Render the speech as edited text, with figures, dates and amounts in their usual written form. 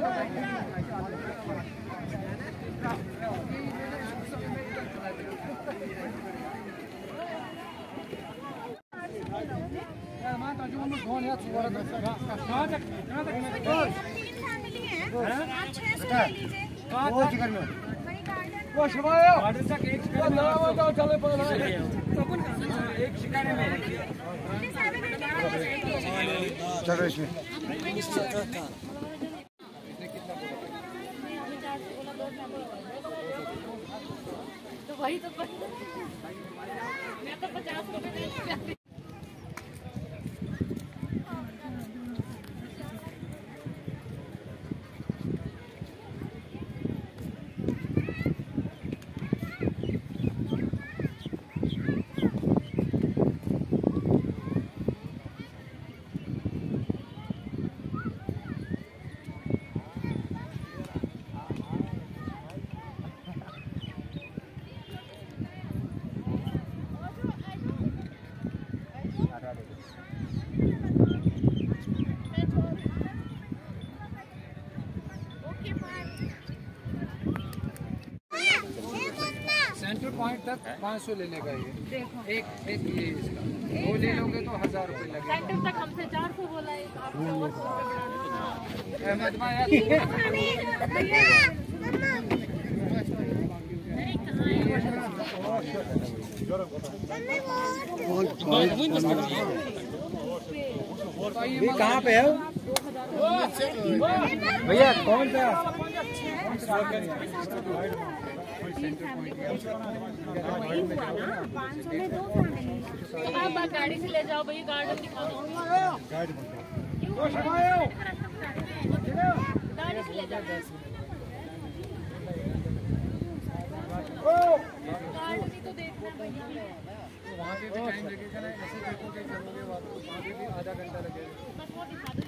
चलो इसमें तो वही तो मैं तो 50 रुपए सेंटर पॉइंट तक 500 लेने का ये एक ये इसका दो ले लोगे तो 1000 रुपए लगेगा। सेंटर तक हमसे 400 बोला है। अहमद भाई ये कहाँ पे है भैया? कौन सा? आप गाड़ी से ले जाओ भैया, गार्डन दिखा दो। गाड़ी से ले जाओ। गार्डन ही तो देखना भैया। वहाँ पे भी टाइम लगेगा ना, ऐसे देखोगे चलोगे वहाँ पे भी आधा घंटा लगेगा। बस वो दिखा दो।